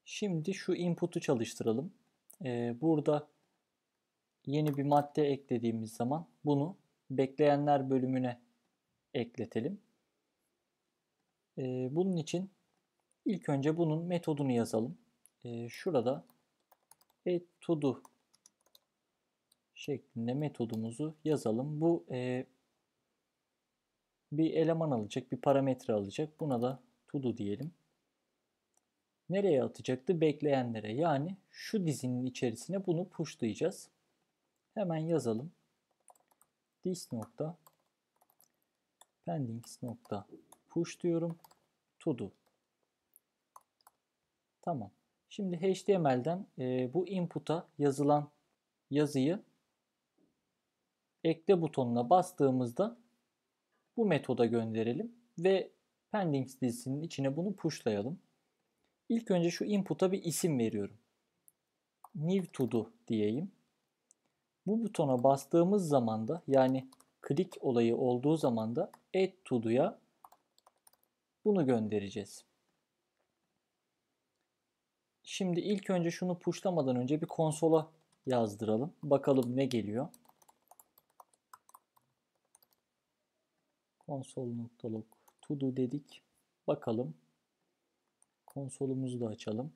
Şimdi şu input'u çalıştıralım. Burada yeni bir madde eklediğimiz zaman bunu bekleyenler bölümüne ekletelim. Bunun için ilk önce bunun metodunu yazalım. Şurada addToDo şeklinde metodumuzu yazalım. Bu bir eleman alacak, bir parametre alacak. Buna da todo diyelim. Nereye atacaktı? Bekleyenlere. Yani şu dizinin içerisine bunu pushlayacağız. Hemen yazalım. This nokta pendings nokta push diyorum. To do. Tamam. Şimdi HTML'den bu input'a yazılan yazıyı ekle butonuna bastığımızda bu metoda gönderelim ve pendings dizisinin içine bunu pushlayalım. İlk önce şu input'a bir isim veriyorum. New to do diyeyim. Bu butona bastığımız zaman da yani klik olayı olduğu zaman da add to do'ya bunu göndereceğiz. Şimdi ilk önce şunu pushlamadan önce bir konsola yazdıralım. Bakalım ne geliyor. Console.log to do dedik. Bakalım. Konsolumuzu da açalım.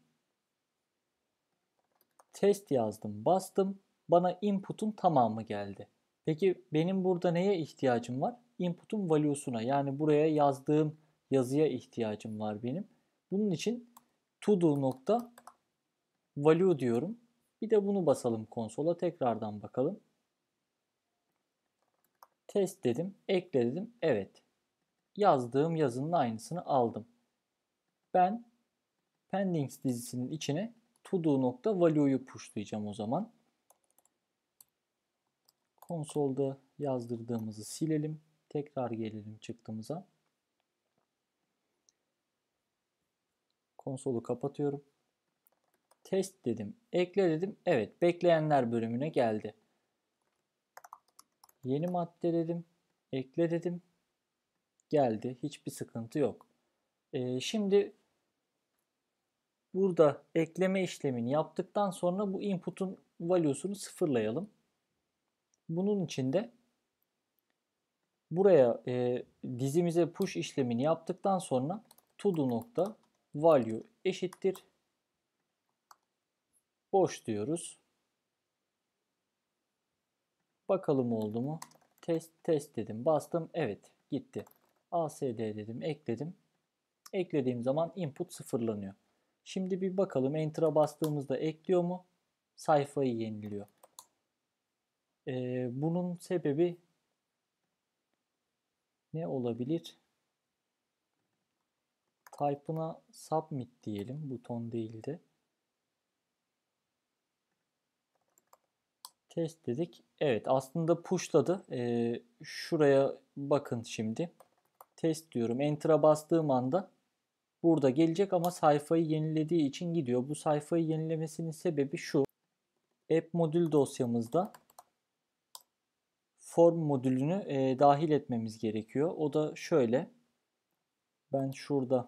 Test yazdım, bastım. Bana input'un tamamı geldi. Peki benim burada neye ihtiyacım var? Input'un value'suna, yani buraya yazdığım yazıya ihtiyacım var benim. Bunun için todo nokta value diyorum. Bir de bunu basalım konsola, tekrardan bakalım. Test dedim, ekle dedim. Evet. Yazdığım yazının aynısını aldım. Ben pendings dizisinin içine todo nokta value'yu pushlayacağım o zaman. Konsolda yazdırdığımızı silelim. Tekrar gelelim çıktığımıza. Konsolu kapatıyorum. Test dedim, ekle dedim. Evet, bekleyenler bölümüne geldi. Yeni madde dedim, ekle dedim. Geldi, hiçbir sıkıntı yok. Şimdi burada ekleme işlemini yaptıktan sonra bu input'un value'sunu sıfırlayalım. Bunun için de buraya dizimize push işlemini yaptıktan sonra todo nokta value eşittir boş diyoruz. Bakalım oldu mu? Test dedim. Bastım. Evet, gitti. ASD dedim. Ekledim. Eklediğim zaman input sıfırlanıyor. Şimdi bir bakalım, Enter'a bastığımızda ekliyor mu? Sayfayı yeniliyor. Bunun sebebi ne olabilir? Type'ına submit diyelim. Buton değildi. Test dedik. Evet, aslında pushladı. Şuraya bakın şimdi. Test diyorum. Enter'a bastığım anda burada gelecek ama sayfayı yenilediği için gidiyor. Bu sayfayı yenilemesinin sebebi şu. App modül dosyamızda form modülünü dahil etmemiz gerekiyor. O da şöyle. Ben şurada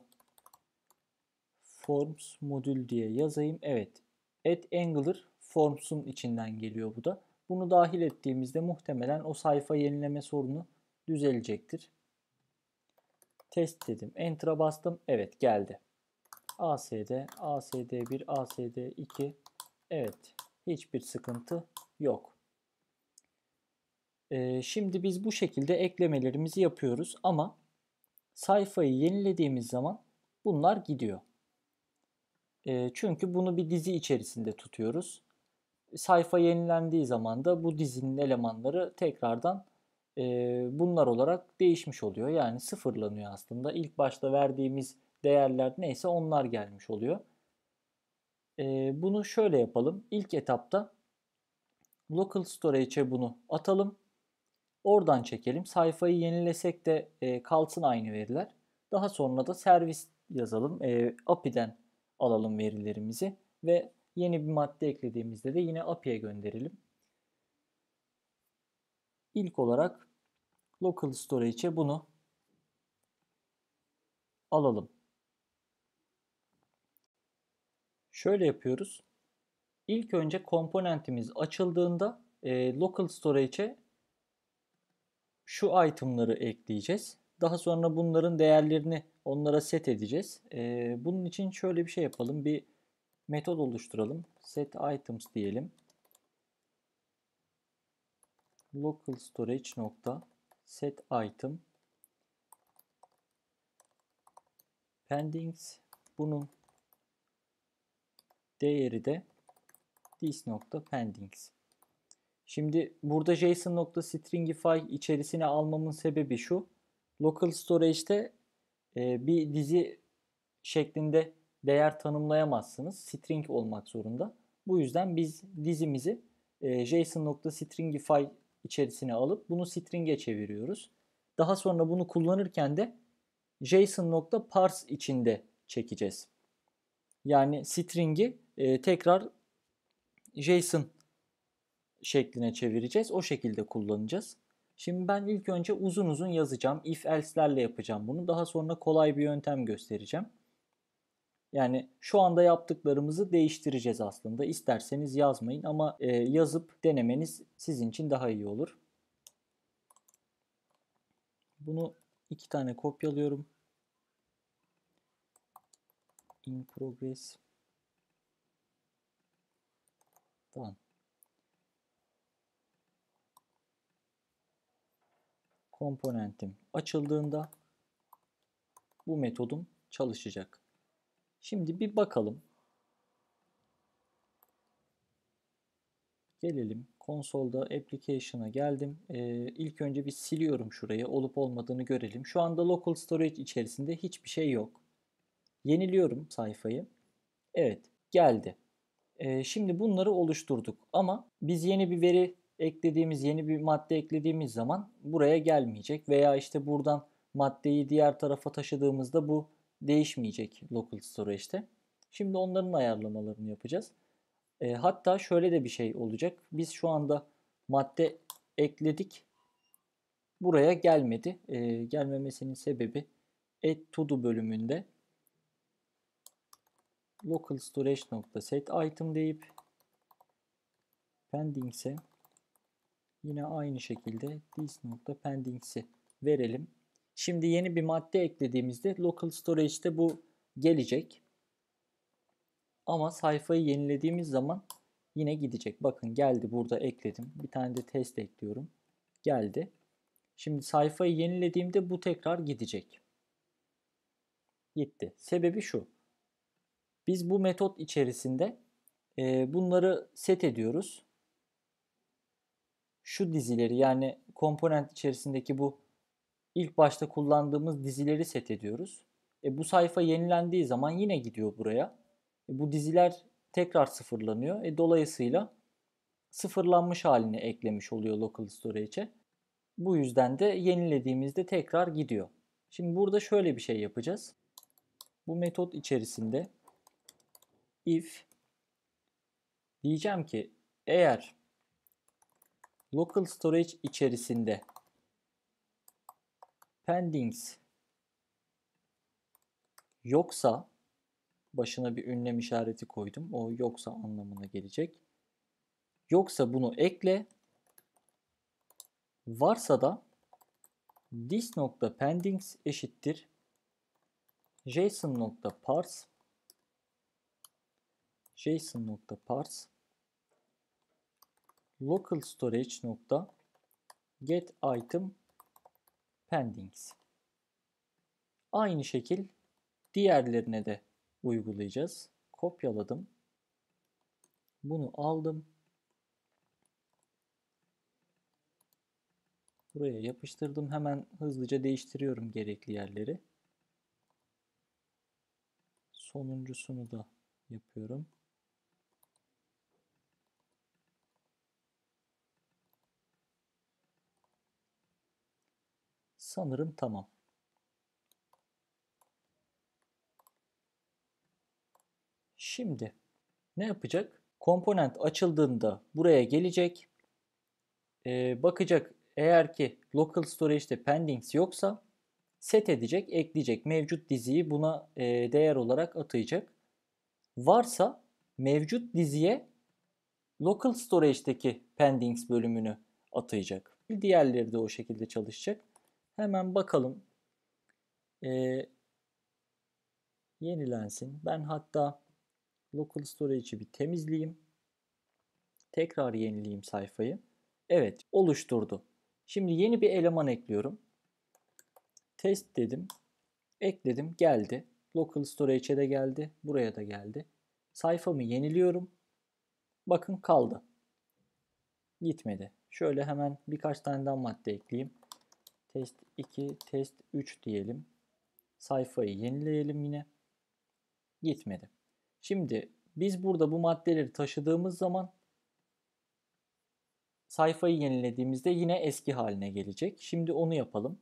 forms modül diye yazayım. Evet. Add Angular Forms'un içinden geliyor bu da. Bunu dahil ettiğimizde muhtemelen o sayfa yenileme sorunu düzelecektir. Test dedim. Enter'a bastım. Evet, geldi. ASD, ASD1, ASD2. Evet. Hiçbir sıkıntı yok. Şimdi biz bu şekilde eklemelerimizi yapıyoruz ama sayfayı yenilediğimiz zaman bunlar gidiyor. Çünkü bunu bir dizi içerisinde tutuyoruz. Sayfa yenilendiği zaman da bu dizinin elemanları tekrardan bunlar olarak değişmiş oluyor. Yani sıfırlanıyor aslında. İlk başta verdiğimiz değerler neyse onlar gelmiş oluyor. Bunu şöyle yapalım. İlk etapta local storage'e bunu atalım. Oradan çekelim. Sayfayı yenilesek de kalsın aynı veriler. Daha sonra da servis yazalım. API'den alalım verilerimizi ve yeni bir madde eklediğimizde de yine API'ye gönderelim. İlk olarak local storage'e bunu alalım. Şöyle yapıyoruz. İlk önce komponentimiz açıldığında local storage'e şu item'ları ekleyeceğiz. Daha sonra bunların değerlerini onlara set edeceğiz. Bunun için şöyle bir şey yapalım. Bir metot oluşturalım. Set items diyelim. Local storage nokta set item pendings, bunun değeri de this nokta pendings. Şimdi burada JSON.stringify içerisine almamın sebebi şu. Local storage'de bir dizi şeklinde değer tanımlayamazsınız. String olmak zorunda. Bu yüzden biz dizimizi JSON.stringify içerisine alıp bunu string'e çeviriyoruz. Daha sonra bunu kullanırken de JSON.parse içinde çekeceğiz. Yani string'i tekrar JSON şekline çevireceğiz. O şekilde kullanacağız. Şimdi ben ilk önce uzun uzun yazacağım. If else'lerle yapacağım bunu. Daha sonra kolay bir yöntem göstereceğim. Yani şu anda yaptıklarımızı değiştireceğiz aslında. İsterseniz yazmayın ama yazıp denemeniz sizin için daha iyi olur. Bunu 2 tane kopyalıyorum. In progress. Tamam. Komponentim açıldığında bu metodum çalışacak. Şimdi bir bakalım. Gelelim. Konsolda application'a geldim. İlk önce bir siliyorum şurayı. Olup olmadığını görelim. Şu anda local storage içerisinde hiçbir şey yok. Yeniliyorum sayfayı. Evet, geldi. Şimdi bunları oluşturduk. Ama biz yeni bir veri eklediğimiz, yeni bir madde eklediğimiz zaman buraya gelmeyecek. Veya işte buradan maddeyi diğer tarafa taşıdığımızda bu değişmeyecek local storage'te. Şimdi onların ayarlamalarını yapacağız. Hatta şöyle de bir şey olacak. Biz şu anda madde ekledik. Buraya gelmedi. Gelmemesinin sebebi add to do bölümünde local storage nokta set item deyip pendings'e yine aynı şekilde this nokta pendings'i verelim. Şimdi yeni bir madde eklediğimizde local storage'de bu gelecek. Ama sayfayı yenilediğimiz zaman yine gidecek. Bakın geldi, burada ekledim. Bir tane de test ekliyorum. Geldi. Şimdi sayfayı yenilediğimde bu tekrar gidecek. Gitti. Sebebi şu. Biz bu metot içerisinde bunları set ediyoruz. Şu dizileri, yani komponent içerisindeki bu ilk başta kullandığımız dizileri set ediyoruz. Bu sayfa yenilendiği zaman yine gidiyor buraya. Bu diziler tekrar sıfırlanıyor. Dolayısıyla sıfırlanmış halini eklemiş oluyor local storage'e. Bu yüzden de yenilediğimizde tekrar gidiyor. Şimdi burada şöyle bir şey yapacağız. Bu metot içerisinde if diyeceğim ki eğer local storage içerisinde pendings yoksa, başına bir ünlem işareti koydum. O yoksa anlamına gelecek. Yoksa bunu ekle. Varsa da this nokta pendings eşittir JSON.parse local storage nokta get item pendings. Aynı şekil diğerlerine de uygulayacağız. Kopyaladım. Bunu aldım. Buraya yapıştırdım. Hemen hızlıca değiştiriyorum gerekli yerleri. Sonuncusunu da yapıyorum. Sanırım tamam. Şimdi ne yapacak? Komponent açıldığında buraya gelecek. Bakacak, eğer ki local storage'de pendings yoksa set edecek, ekleyecek. Mevcut diziyi buna değer olarak atayacak. Varsa mevcut diziye local storage'deki pendings bölümünü atayacak. Diğerleri de o şekilde çalışacak. Hemen bakalım. Yenilensin. Ben hatta local storage'i bir temizleyeyim. Tekrar yenileyeyim sayfayı. Evet, oluşturdu. Şimdi yeni bir eleman ekliyorum. Test dedim. Ekledim, geldi. Local storage'e de geldi. Buraya da geldi. Sayfamı yeniliyorum. Bakın kaldı. Gitmedi. Şöyle hemen birkaç tane daha madde ekleyeyim. Test 2, test 3 diyelim. Sayfayı yenileyelim yine. Gitmedi. Şimdi biz burada bu maddeleri taşıdığımız zaman sayfayı yenilediğimizde yine eski haline gelecek. Şimdi onu yapalım.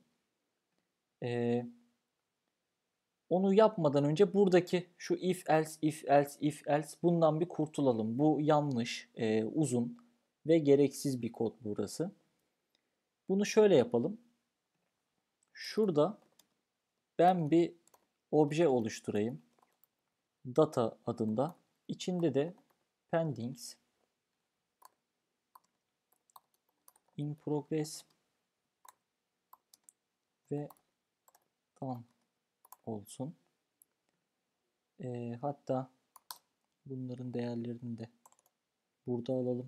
Onu yapmadan önce buradaki şu if else, if else, if else bundan bir kurtulalım. Bu yanlış, uzun ve gereksiz bir kod burası. Bunu şöyle yapalım. Şurada ben bir obje oluşturayım. Data adında. İçinde de pendings in progress ve done olsun. Hatta bunların değerlerini de burada alalım.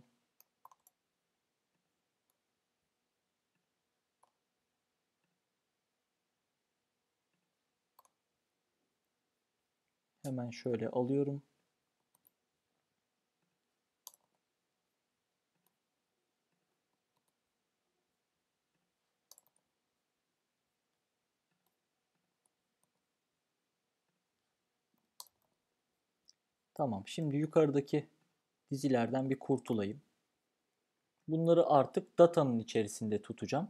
Hemen şöyle alıyorum. Tamam. Şimdi yukarıdaki dizilerden bir kurtulayım. Bunları artık datanın içerisinde tutacağım.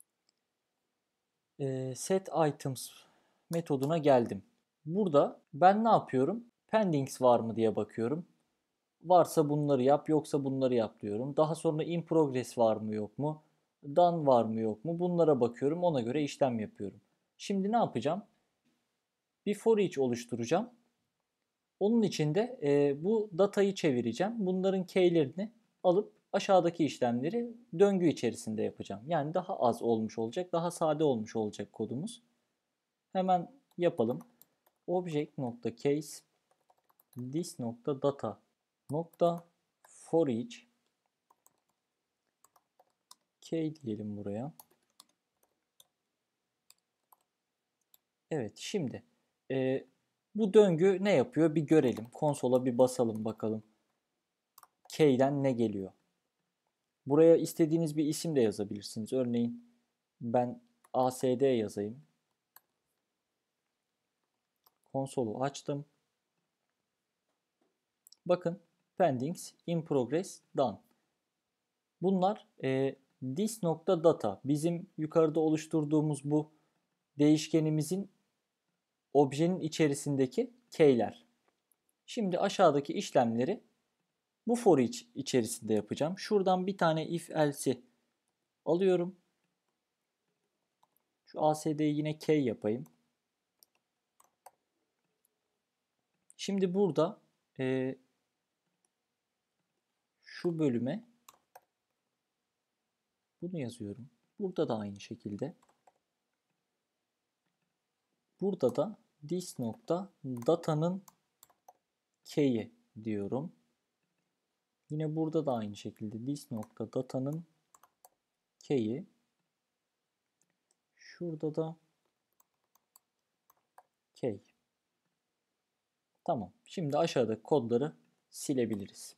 Set items metoduna geldim. Burada ben ne yapıyorum? Pendings var mı diye bakıyorum. Varsa bunları yap, yoksa bunları yap diyorum. Daha sonra in progress var mı yok mu? Done var mı yok mu? Bunlara bakıyorum. Ona göre işlem yapıyorum. Şimdi ne yapacağım? Bir for each oluşturacağım. Onun içinde bu datayı çevireceğim. Bunların key'lerini alıp aşağıdaki işlemleri döngü içerisinde yapacağım. Yani daha az olmuş olacak, daha sade olmuş olacak kodumuz. Hemen yapalım. Object.case this.data for each key diyelim buraya. Evet, şimdi bu döngü ne yapıyor bir görelim. Konsola bir basalım bakalım. Key'den ne geliyor? Buraya istediğiniz bir isim de yazabilirsiniz. Örneğin ben ASD yazayım. Konsolu açtım. Bakın pendings, in progress, done. Bunlar this.data bizim yukarıda oluşturduğumuz bu değişkenimizin objenin içerisindeki key'ler. Şimdi aşağıdaki işlemleri bu for each içerisinde yapacağım. Şuradan bir tane if else'i alıyorum. Şu ASD'yi yine key yapayım. Şimdi burada şu bölüme bunu yazıyorum. Burada da aynı şekilde. Burada da this nokta data'nın key'i diyorum. Yine burada da aynı şekilde this nokta data'nın key'i. Şurada da key. Tamam. Şimdi aşağıdaki kodları silebiliriz.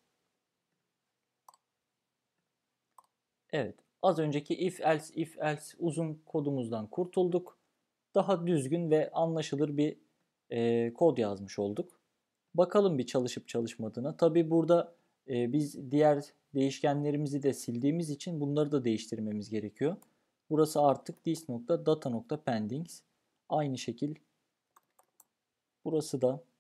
Evet. Az önceki if else uzun kodumuzdan kurtulduk. Daha düzgün ve anlaşılır bir kod yazmış olduk. Bakalım bir çalışıp çalışmadığına. Tabi burada biz diğer değişkenlerimizi de sildiğimiz için bunları da değiştirmemiz gerekiyor. Burası artık this.data.pendings. Aynı şekil burası da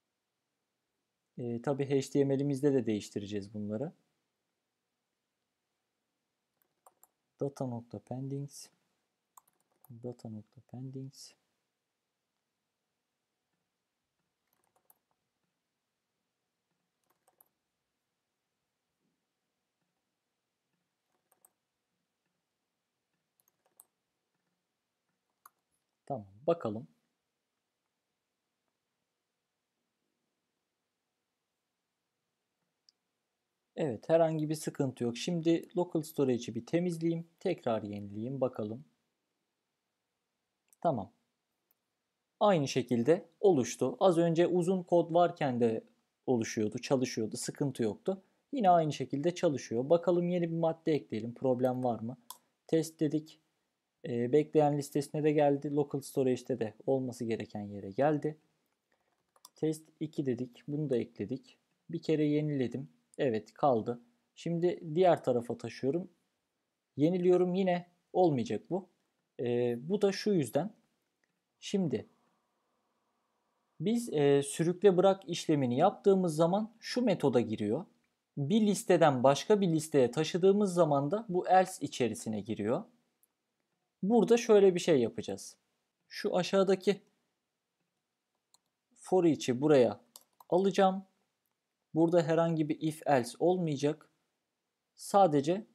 tabi HTML'imizde de değiştireceğiz bunları. Data.pendings data.pendings Tamam, bakalım. Evet, herhangi bir sıkıntı yok. Şimdi local storage'i bir temizleyeyim. Tekrar yenileyeyim bakalım. Tamam. Aynı şekilde oluştu. Az önce uzun kod varken de oluşuyordu, çalışıyordu, sıkıntı yoktu. Yine aynı şekilde çalışıyor. Bakalım yeni bir madde ekleyelim. Problem var mı? Test dedik. Bekleyen listesine de geldi. Local storage'de de olması gereken yere geldi. Test 2 dedik. Bunu da ekledik. Bir kere yeniledim. Evet, kaldı. Şimdi diğer tarafa taşıyorum. Yeniliyorum, yine olmayacak bu. Bu da şu yüzden. Şimdi biz sürükle bırak işlemini yaptığımız zaman şu metoda giriyor. Bir listeden başka bir listeye taşıdığımız zaman da bu else içerisine giriyor. Burada şöyle bir şey yapacağız. Şu aşağıdaki for each'i buraya alacağım. Burada herhangi bir if else olmayacak. Sadece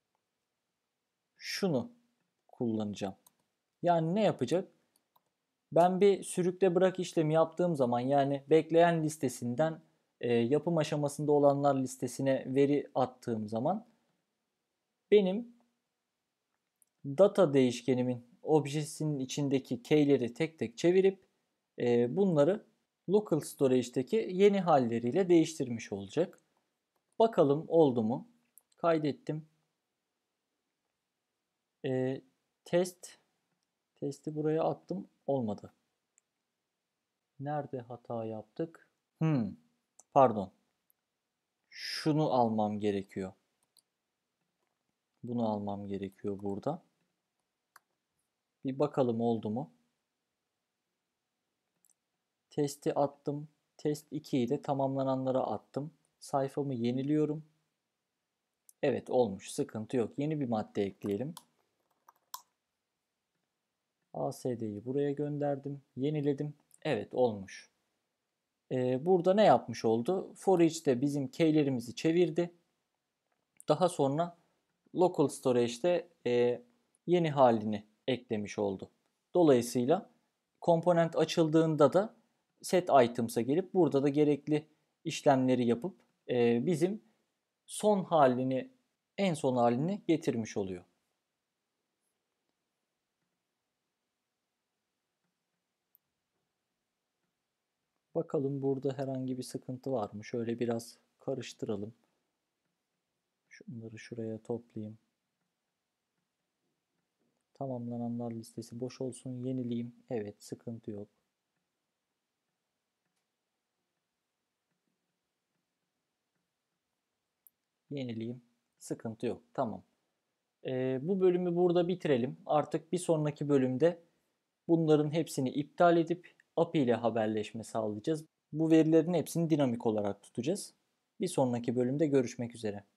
şunu kullanacağım. Yani ne yapacak? Ben bir sürükle bırak işlemi yaptığım zaman, yani bekleyen listesinden yapım aşamasında olanlar listesine veri attığım zaman benim data değişkenimin objesinin içindeki key'leri tek tek çevirip bunları local storage'deki yeni halleriyle değiştirmiş olacak. Bakalım oldu mu? Kaydettim. E, testi buraya attım. Olmadı. Nerede hata yaptık? Pardon. Şunu almam gerekiyor. Bunu almam gerekiyor burada. Bir bakalım oldu mu? Testi attım. Test 2'yi de tamamlananlara attım. Sayfamı yeniliyorum. Evet, olmuş. Sıkıntı yok. Yeni bir madde ekleyelim. ASD'yi buraya gönderdim. Yeniledim. Evet, olmuş. Burada ne yapmış oldu? For each'te bizim key'lerimizi çevirdi. Daha sonra local storage'de yeni halini eklemiş oldu. Dolayısıyla komponent açıldığında da set items'a gelip burada da gerekli işlemleri yapıp bizim en son halini getirmiş oluyor. Bakalım burada herhangi bir sıkıntı var mı? Şöyle biraz karıştıralım. Şunları şuraya toplayayım. Tamamlananlar listesi boş olsun. Yenileyim. Evet, sıkıntı yok. Yenileyim. Sıkıntı yok. Tamam. Bu bölümü burada bitirelim. Artık bir sonraki bölümde bunların hepsini iptal edip API ile haberleşme sağlayacağız. Bu verilerin hepsini dinamik olarak tutacağız. Bir sonraki bölümde görüşmek üzere.